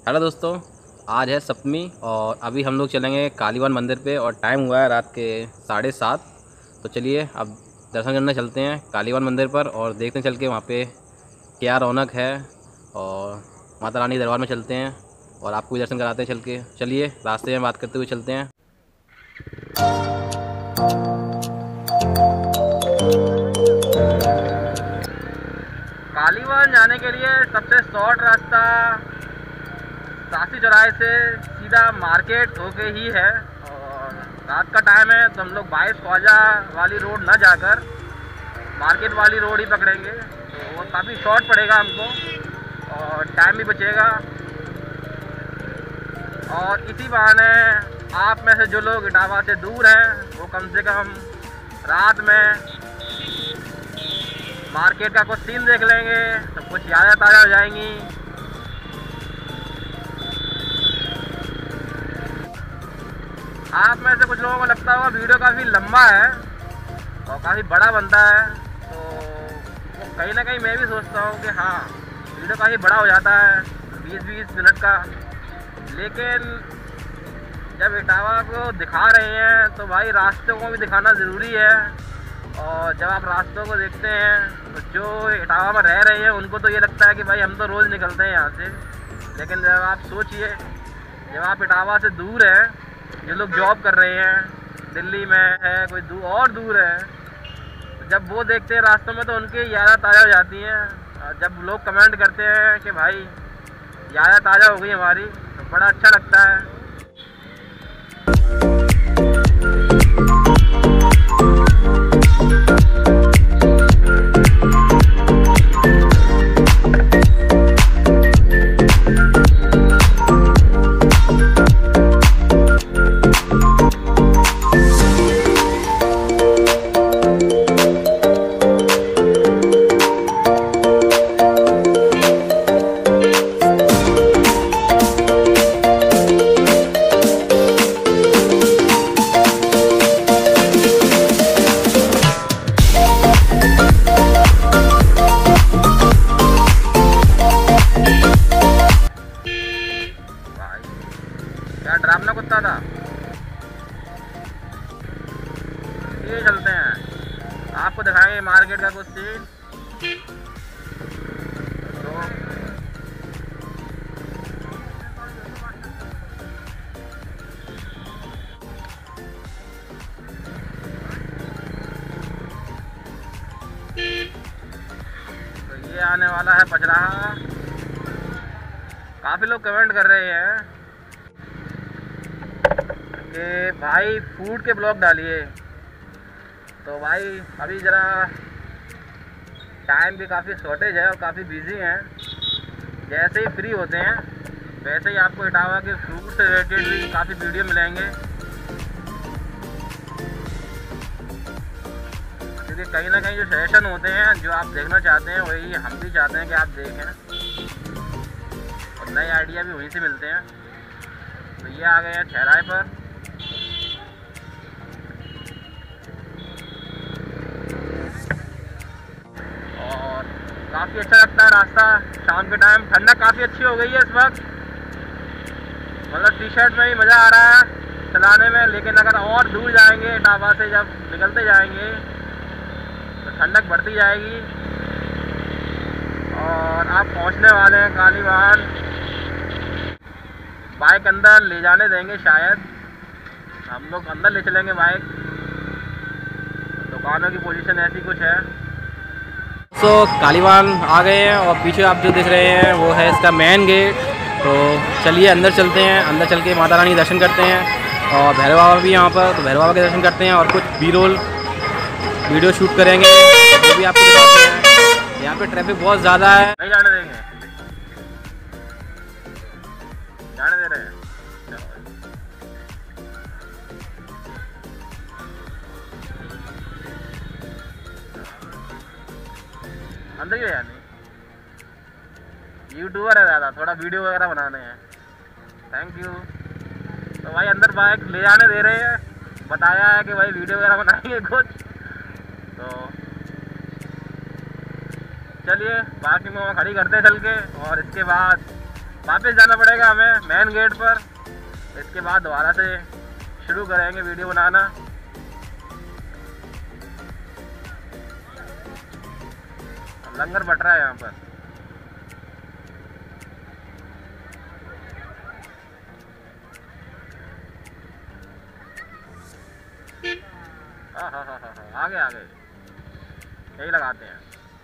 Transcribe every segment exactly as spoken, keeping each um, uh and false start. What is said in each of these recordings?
Hello दोस्तों, आज है सप्तमी और अभी हम लोग चलेंगे कालीवन मंदिर पे और टाइम हुआ है रात के साढ़े सात। तो चलिए अब दर्शन करने चलते हैं कालीवन मंदिर पर और देखते हैं चल के वहाँ पे क्या रौनक है। और माता रानी दरबार में चलते हैं और आपको भी दर्शन कराते हैं चल के। चलिए रास्ते में बात करते हुए चलते हैं। कालीवन जाने के लिए सबसे शॉर्ट रास्ता सासी चौराहे से सीधा मार्केट होके ही है। और रात का टाइम है तो हम लोग बाईस ख्वाजा वाली रोड ना जाकर मार्केट वाली रोड ही पकड़ेंगे, तो वो काफ़ी शॉर्ट पड़ेगा हमको और टाइम भी बचेगा। और इसी बहाने आप में से जो लोग इटावा से दूर हैं वो कम से कम रात में मार्केट का कुछ सीन देख लेंगे तो कुछ यादें ताज़ा हो जाएंगी। आप में से कुछ लोगों को लगता होगा वीडियो काफ़ी लंबा है और काफ़ी बड़ा बनता है, तो कहीं ना कहीं मैं भी सोचता हूँ कि हाँ वीडियो काफ़ी बड़ा हो जाता है बीस बीस मिनट का। लेकिन जब इटावा को दिखा रहे हैं तो भाई रास्तों को भी दिखाना ज़रूरी है। और जब आप रास्तों को देखते हैं तो जो इटावा में रह रहे हैं उनको तो ये लगता है कि भाई हम तो रोज़ निकलते हैं यहाँ से। लेकिन जब आप सोचिए, जब आप इटावा से दूर हैं, जो लोग जॉब कर रहे हैं दिल्ली में है, कोई दूर और दूर है, तो जब वो देखते हैं रास्तों में तो उनकी यादें ताज़ा हो जाती हैं। और जब लोग कमेंट करते हैं कि भाई यादें ताज़ा हो गई हमारी, तो बड़ा अच्छा लगता है। क्या डरावना कुत्ता था। ये चलते हैं, आपको दिखाएंगे मार्केट का कुछ सीन। तो तो ये आने वाला है पचराहा। काफ़ी लोग कमेंट कर रहे हैं कि भाई फूड के ब्लॉग डालिए, तो भाई अभी ज़रा टाइम भी काफ़ी शॉर्टेज है और काफ़ी बिजी हैं। जैसे ही फ्री होते हैं वैसे ही आपको इटावा के फूड से रिलेटेड भी काफ़ी वीडियो मिलेंगे, क्योंकि कहीं ना कहीं जो सजेशन होते हैं जो आप देखना चाहते हैं वही हम भी चाहते हैं कि आप देखें और नए आइडिया भी वहीं से मिलते हैं। तो ये आ गए हैं ठहराए पर। काफ़ी अच्छा लगता है रास्ता शाम के टाइम। ठंडक काफ़ी अच्छी हो गई है इस वक्त, मतलब टी शर्ट में ही मज़ा आ रहा है चलाने में। लेकिन अगर और दूर जाएंगे इटावा से, जब निकलते जाएंगे तो ठंडक बढ़ती जाएगी और आप पहुंचने वाले हैं कालीवन। बाइक अंदर ले जाने देंगे शायद, हम लोग अंदर ले चलेंगे बाइक। दुकानों की पोजीशन ऐसी कुछ है। तो कालीवन आ गए हैं और पीछे आप जो देख रहे हैं वो है इसका मेन गेट। तो चलिए अंदर चलते हैं, अंदर चल के माता रानी के दर्शन करते हैं और भैरव बाबा भी यहाँ पर, तो भैरव बाबा के दर्शन करते हैं और कुछ बी रोल वीडियो शूट करेंगे, वो भी आपको दिखाते हैं। यहाँ पे ट्रैफिक बहुत ज़्यादा है, नहीं जाने देंगे, जाने दे रहे हैं। अंदर ही है, नहीं यूट्यूबर है ज़्यादा, थोड़ा वीडियो वगैरह बनाने हैं। Thank you. तो भाई अंदर बाइक ले जाने दे रहे हैं, बताया है कि भाई वीडियो वगैरह बनाएंगे कुछ। तो चलिए बाकी में खड़ी करते चल के, और इसके बाद वापस जाना पड़ेगा हमें मेन गेट पर। इसके बाद दोबारा से शुरू करेंगे वीडियो बनाना। लंगर बट रहा है यहाँ पर। हाँ हाँ हाँ हाँ आगे आगे यही लगाते हैं।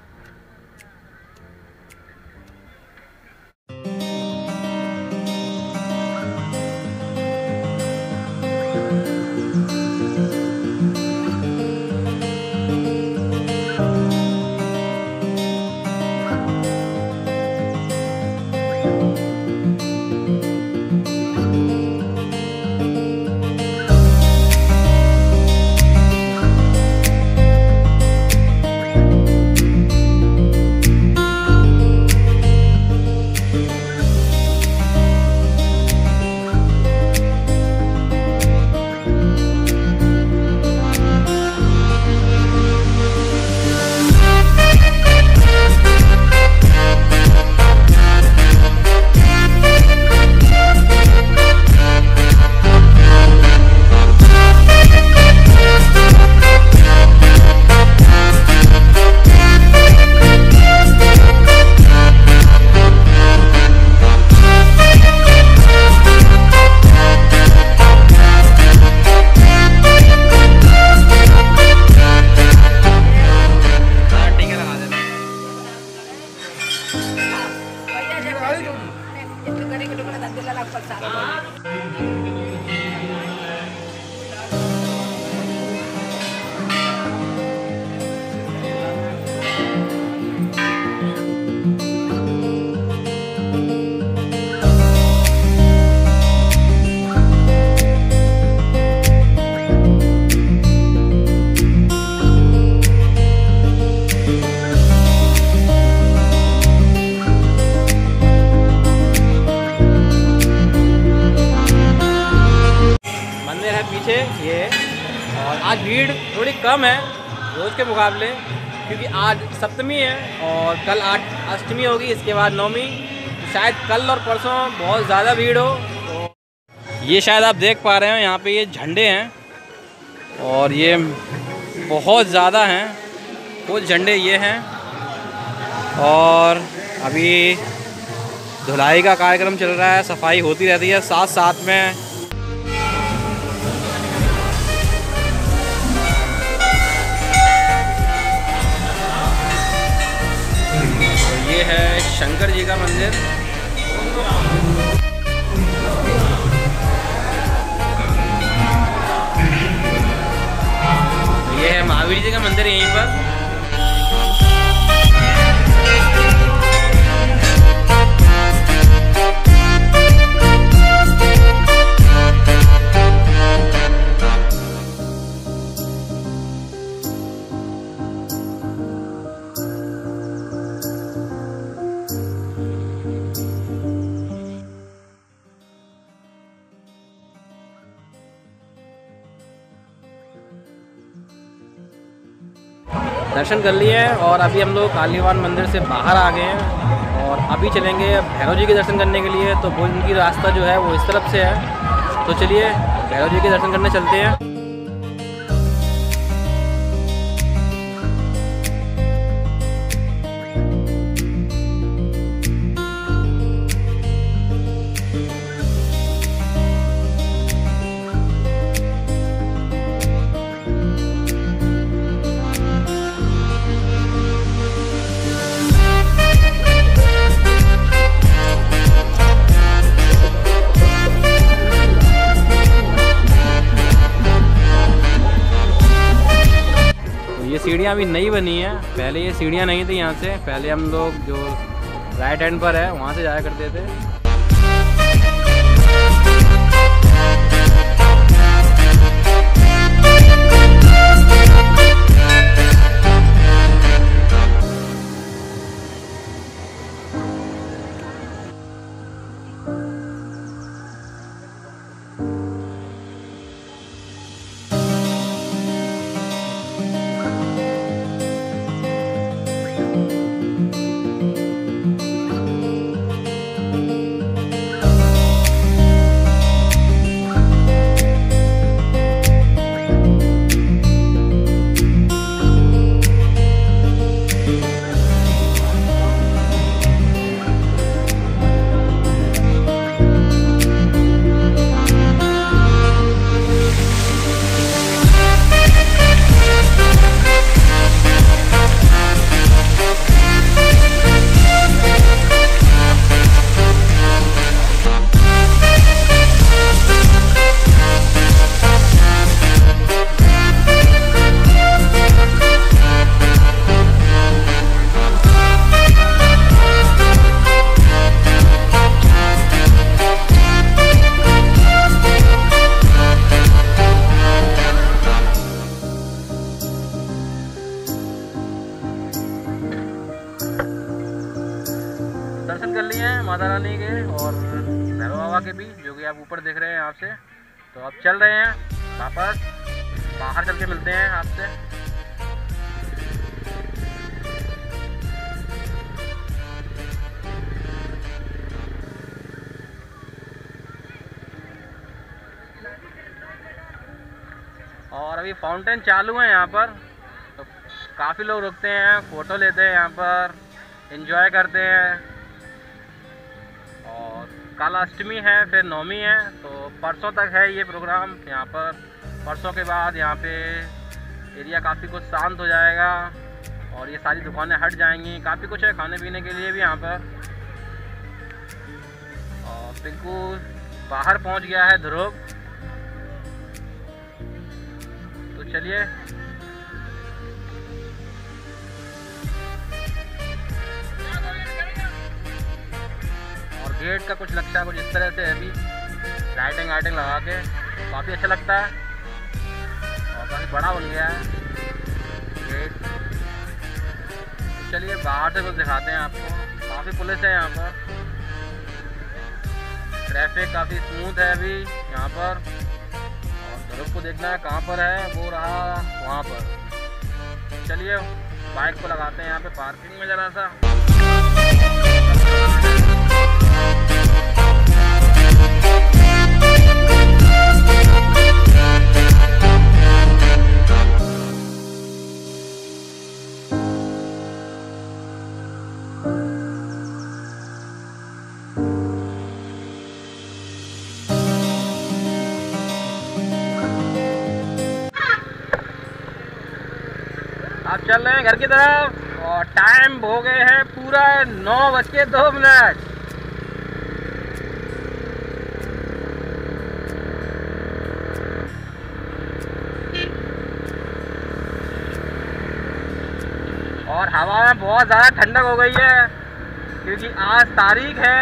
पीछे ये, और आज भीड़ थोड़ी कम है रोज़ के मुकाबले, क्योंकि आज सप्तमी है और कल आठ अष्टमी होगी, इसके बाद नवमी। तो शायद कल और परसों बहुत ज़्यादा भीड़ हो। तो ये शायद आप देख पा रहे हो यहाँ पे ये झंडे हैं और ये बहुत ज़्यादा हैं, कुछ झंडे ये हैं। और अभी धुलाई का कार्यक्रम चल रहा है, सफाई होती रहती है साथ साथ में। ये है शंकर जी का मंदिर। ये है महावीर जी का मंदिर यहीं पर। दर्शन कर लिए हैं और अभी हम लोग कालीवान मंदिर से बाहर आ गए हैं और अभी चलेंगे भैरव जी के दर्शन करने के लिए। तो वो उनकी रास्ता जो है वो इस तरफ से है, तो चलिए भैरव जी के दर्शन करने चलते हैं। सीढ़ियाँ अभी नई बनी हैं, पहले ये सीढ़ियाँ नहीं थी। यहाँ से पहले हम लोग जो राइट हैंड पर है वहाँ से जाया करते थे। दर्शन कर लिए हैं माता रानी के और भैरव बाबा के भी, जो कि आप ऊपर देख रहे हैं आपसे। तो अब चल रहे हैं वापस, बाहर चल के मिलते हैं आपसे। और अभी फाउंटेन चालू है यहाँ पर, तो काफ़ी लोग रुकते हैं, फ़ोटो लेते हैं यहाँ पर, एंजॉय करते हैं। और कल अष्टमी है, फिर नवमी है, तो परसों तक है ये प्रोग्राम यहाँ पर। परसों के बाद यहाँ पे एरिया काफ़ी कुछ शांत हो जाएगा और ये सारी दुकानें हट जाएंगी। काफ़ी कुछ है खाने पीने के लिए भी यहाँ पर। और पिंकू बाहर पहुँच गया है, ध्रुव। तो चलिए और गेट का कुछ नक्शा कुछ इस तरह से है, अभी लाइटिंग वाइटिंग लगा के काफ़ी अच्छा लगता है और काफ़ी बड़ा बन गया है गेट। चलिए बाहर से कुछ दिखाते हैं आपको। काफ़ी पुलिस है यहाँ पर, ट्रैफिक काफ़ी स्मूथ है अभी यहाँ पर। ध्रुव को देखना है कहाँ पर है, वो रहा वहाँ पर। चलिए बाइक को लगाते हैं यहाँ पे पार्किंग में ज़रा सा। अब चल रहे हैं घर की तरफ और टाइम हो गए हैं पूरा नौ बज के दो मिनट। और हवा में बहुत ज़्यादा ठंडक हो गई है क्योंकि आज तारीख है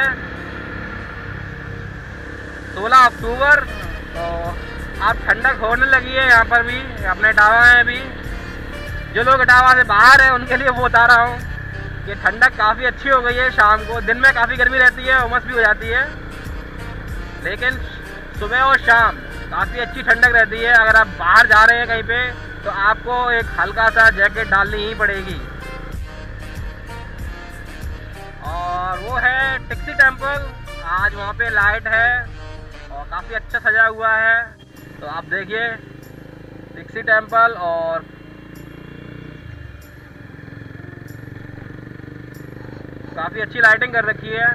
सोलह अक्टूबर। तो अब ठंडक होने लगी है यहाँ पर भी, अपने टावा में भी। जो लोग इटावा से बाहर हैं उनके लिए वो बता रहा हूँ कि ठंडक काफ़ी अच्छी हो गई है। शाम को, दिन में काफ़ी गर्मी रहती है, उमस भी हो जाती है, लेकिन सुबह और शाम काफ़ी अच्छी ठंडक रहती है। अगर आप बाहर जा रहे हैं कहीं पे तो आपको एक हल्का सा जैकेट डालनी ही पड़ेगी। और वो है टिक्सी टेम्पल, आज वहाँ पे लाइट है और काफ़ी अच्छा सजा हुआ है। तो आप देखिए टिक्सी टेम्पल, और काफ़ी अच्छी लाइटिंग कर रखी है।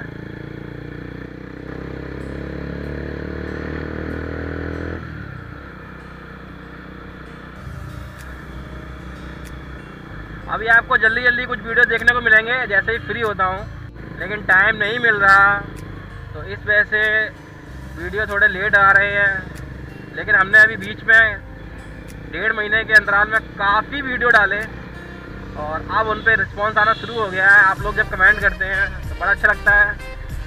अभी आपको जल्दी जल्दी कुछ वीडियो देखने को मिलेंगे जैसे ही फ्री होता हूँ, लेकिन टाइम नहीं मिल रहा, तो इस वजह से वीडियो थोड़े लेट आ रहे हैं। लेकिन हमने अभी बीच में डेढ़ महीने के अंतराल में काफ़ी वीडियो डाले और अब उन पर रिस्पॉन्स आना शुरू हो गया है। आप लोग जब कमेंट करते हैं तो बड़ा अच्छा लगता है।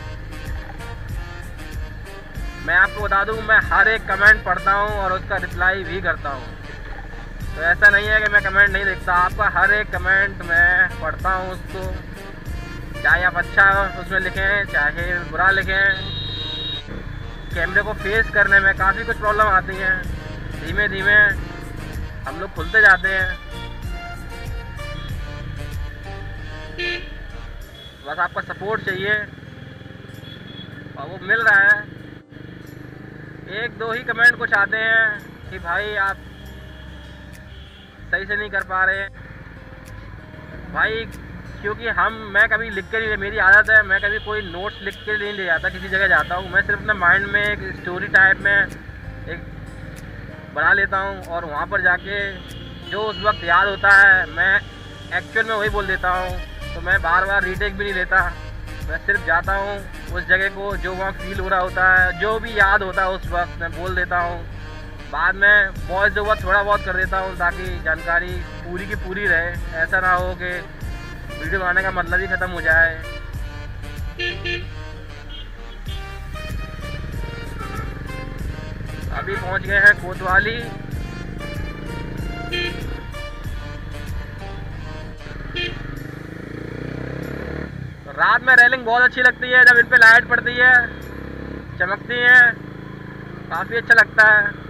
मैं आपको बता दूं, मैं हर एक कमेंट पढ़ता हूं और उसका रिप्लाई भी करता हूं। तो ऐसा नहीं है कि मैं कमेंट नहीं देखता, आपका हर एक कमेंट मैं पढ़ता हूं उसको, चाहे आप अच्छा उसमें लिखें चाहे बुरा लिखें। कैमरे को फेस करने में काफ़ी कुछ प्रॉब्लम आती हैं, धीमे धीमे हम लोग खुलते जाते हैं। बस आपका सपोर्ट चाहिए और वो मिल रहा है। एक दो ही कमेंट कुछ आते हैं कि भाई आप सही से नहीं कर पा रहे भाई, क्योंकि हम मैं कभी लिख के नहीं, मेरी आदत है मैं कभी कोई नोट्स लिख के नहीं ले जाता किसी जगह जाता हूँ। मैं सिर्फ अपने माइंड में एक स्टोरी टाइप में एक बना लेता हूँ और वहाँ पर जाके जो उस वक्त याद होता है मैं एक्चुअल में वही बोल देता हूँ। तो मैं बार बार रीटेक भी नहीं लेता, मैं सिर्फ जाता हूँ उस जगह को, जो वहाँ फील हो रहा होता है, जो भी याद होता है उस वक्त मैं बोल देता हूँ। बाद में वॉइस ओवर थोड़ा बहुत कर देता हूँ ताकि जानकारी पूरी की पूरी रहे। ऐसा ना हो कि वीडियो बनाने का मतलब ही ख़त्म हो जाए। अभी पहुँच गए हैं कोतवाली। रात में रेलिंग बहुत अच्छी लगती है जब इन पे लाइट पड़ती है, चमकती है, काफ़ी अच्छा लगता है।